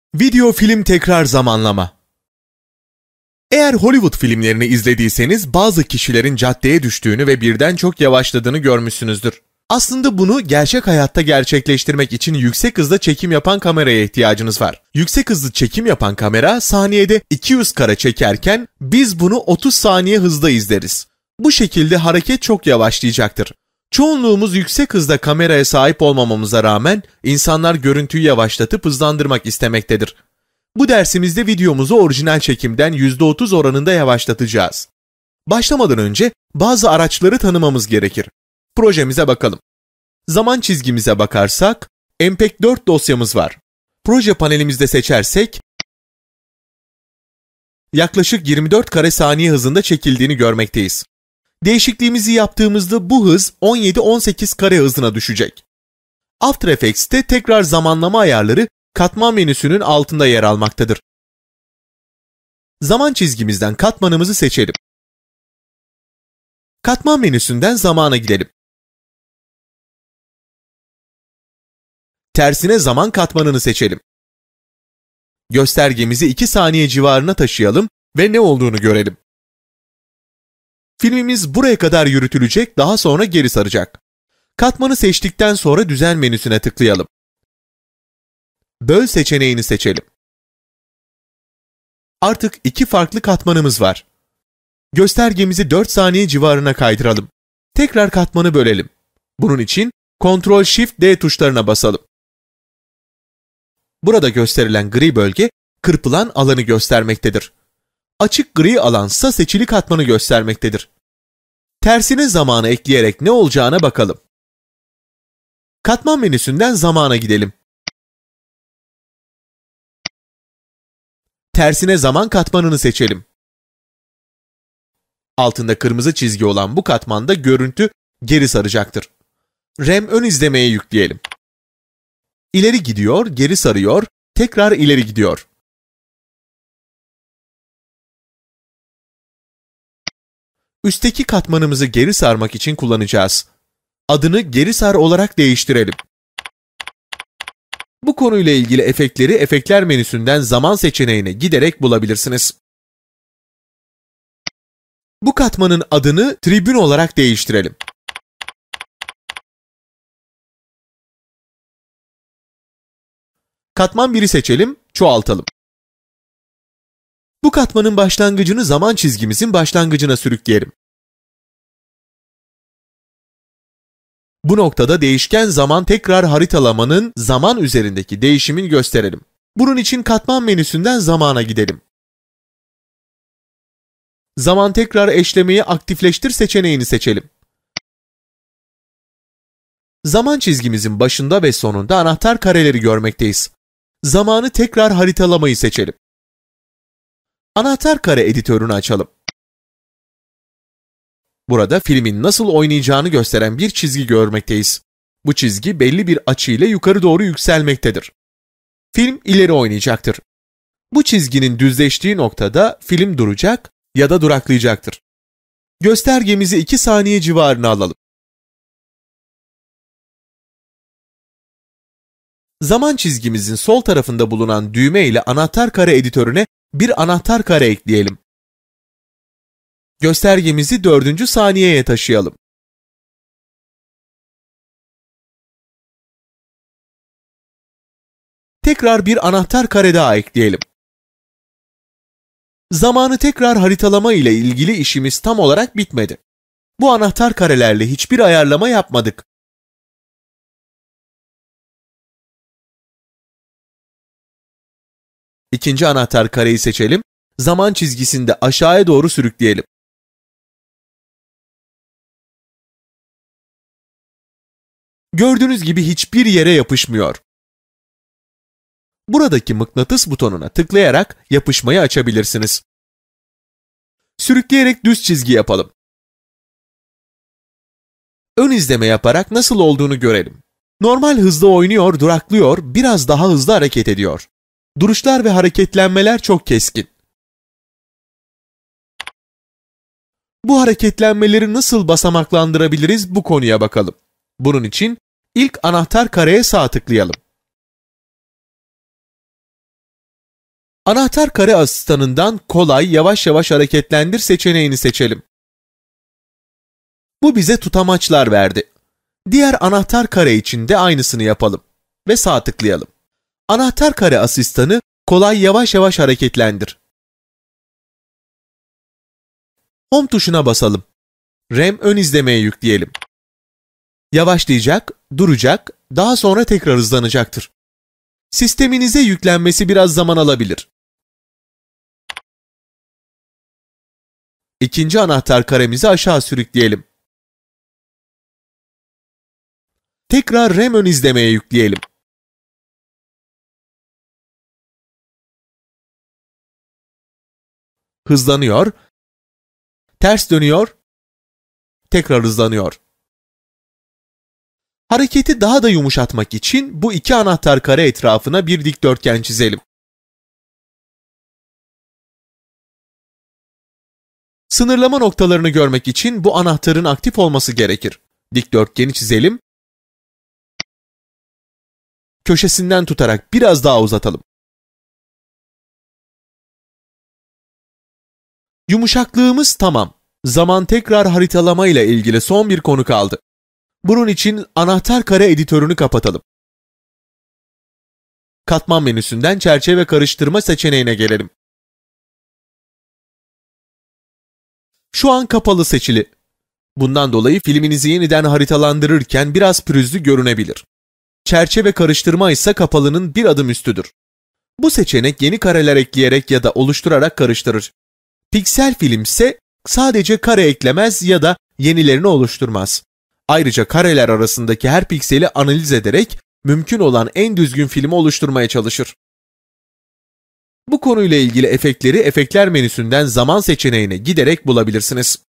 Video film tekrar zamanlama. Eğer Hollywood filmlerini izlediyseniz bazı kişilerin caddeye düştüğünü ve birden çok yavaşladığını görmüşsünüzdür. Aslında bunu gerçek hayatta gerçekleştirmek için yüksek hızda çekim yapan kameraya ihtiyacınız var. Yüksek hızlı çekim yapan kamera saniyede 200 kare çekerken biz bunu 30 saniye hızda izleriz. Bu şekilde hareket çok yavaşlayacaktır. Çoğunluğumuz yüksek hızda kameraya sahip olmamamıza rağmen insanlar görüntüyü yavaşlatıp hızlandırmak istemektedir. Bu dersimizde videomuzu orijinal çekimden %30 oranında yavaşlatacağız. Başlamadan önce bazı araçları tanımamız gerekir. Projemize bakalım. Zaman çizgimize bakarsak MPEG-4 dosyamız var. Proje panelimizde seçersek yaklaşık 24 kare saniye hızında çekildiğini görmekteyiz. Değişikliğimizi yaptığımızda bu hız 17-18 kare hızına düşecek. After Effects'te tekrar zamanlama ayarları katman menüsünün altında yer almaktadır. Zaman çizgimizden katmanımızı seçelim. Katman menüsünden zamana gidelim. Tersine zaman katmanını seçelim. Göstergemizi 2 saniye civarına taşıyalım ve ne olduğunu görelim. Filmimiz buraya kadar yürütülecek, daha sonra geri saracak. Katmanı seçtikten sonra düzen menüsüne tıklayalım. Böl seçeneğini seçelim. Artık 2 farklı katmanımız var. Göstergemizi 4 saniye civarına kaydıralım. Tekrar katmanı bölelim. Bunun için Ctrl+Shift+D tuşlarına basalım. Burada gösterilen gri bölge kırpılan alanı göstermektedir. Açık gri alansa seçili katmanı göstermektedir. Tersine zamanı ekleyerek ne olacağına bakalım. Katman menüsünden zamana gidelim. Tersine zaman katmanını seçelim. Altında kırmızı çizgi olan bu katmanda görüntü geri saracaktır. RAM ön izlemeye yükleyelim. İleri gidiyor, geri sarıyor, tekrar ileri gidiyor. Üstteki katmanımızı geri sarmak için kullanacağız. Adını geri sar olarak değiştirelim. Bu konuyla ilgili efektleri efektler menüsünden zaman seçeneğine giderek bulabilirsiniz. Bu katmanın adını tribün olarak değiştirelim. Katman 1'i seçelim, çoğaltalım. Bu katmanın başlangıcını zaman çizgimizin başlangıcına sürükleyelim. Bu noktada değişken zaman tekrar haritalamanın zaman üzerindeki değişimini gösterelim. Bunun için katman menüsünden zamana gidelim. Zaman tekrar eşlemeyi aktifleştir seçeneğini seçelim. Zaman çizgimizin başında ve sonunda anahtar kareleri görmekteyiz. Zamanı tekrar haritalamayı seçelim. Anahtar kare editörünü açalım. Burada filmin nasıl oynayacağını gösteren bir çizgi görmekteyiz. Bu çizgi belli bir açıyla yukarı doğru yükselmektedir. Film ileri oynayacaktır. Bu çizginin düzleştiği noktada film duracak ya da duraklayacaktır. Göstergemizi 2 saniye civarına alalım. Zaman çizgimizin sol tarafında bulunan düğme ile anahtar kare editörüne bir anahtar kare ekleyelim. Göstergemizi 4. saniyeye taşıyalım. Tekrar bir anahtar kare daha ekleyelim. Zamanı tekrar haritalama ile ilgili işimiz tam olarak bitmedi. Bu anahtar karelerle hiçbir ayarlama yapmadık. İkinci anahtar kareyi seçelim. Zaman çizgisinde aşağıya doğru sürükleyelim. Gördüğünüz gibi hiçbir yere yapışmıyor. Buradaki mıknatıs butonuna tıklayarak yapışmayı açabilirsiniz. Sürükleyerek düz çizgi yapalım. Ön izleme yaparak nasıl olduğunu görelim. Normal hızda oynuyor, duraklıyor, biraz daha hızlı hareket ediyor. Duruşlar ve hareketlenmeler çok keskin. Bu hareketlenmeleri nasıl basamaklandırabiliriz bu konuya bakalım. Bunun için ilk anahtar kareye sağ tıklayalım. Anahtar kare asistanından kolay, yavaş yavaş hareketlendir seçeneğini seçelim. Bu bize tutamaçlar verdi. Diğer anahtar kare için de aynısını yapalım ve sağ tıklayalım. Anahtar kare asistanı kolay, yavaş yavaş hareketlendir. Home tuşuna basalım. RAM ön izlemeye yükleyelim. Yavaşlayacak, duracak, daha sonra tekrar hızlanacaktır. Sisteminize yüklenmesi biraz zaman alabilir. İkinci anahtar karemizi aşağı sürükleyelim. Tekrar RAM ön izlemeye yükleyelim. Hızlanıyor, ters dönüyor, tekrar hızlanıyor. Hareketi daha da yumuşatmak için bu iki anahtar kare etrafına bir dikdörtgen çizelim. Sınırlama noktalarını görmek için bu anahtarın aktif olması gerekir. Dikdörtgeni çizelim. Köşesinden tutarak biraz daha uzatalım. Yumuşaklığımız tamam. Zaman tekrar haritalama ile ilgili son bir konu kaldı. Bunun için anahtar kare editörünü kapatalım. Katman menüsünden çerçeve karıştırma seçeneğine gelelim. Şu an kapalı seçili. Bundan dolayı filminizi yeniden haritalandırırken biraz pürüzlü görünebilir. Çerçeve karıştırma ise kapalının bir adım üstüdür. Bu seçenek yeni kareler ekleyerek ya da oluşturarak karıştırır. Piksel film ise sadece kare eklemez ya da yenilerini oluşturmaz. Ayrıca kareler arasındaki her pikseli analiz ederek mümkün olan en düzgün filmi oluşturmaya çalışır. Bu konuyla ilgili efektleri efektler menüsünden zaman seçeneğine giderek bulabilirsiniz.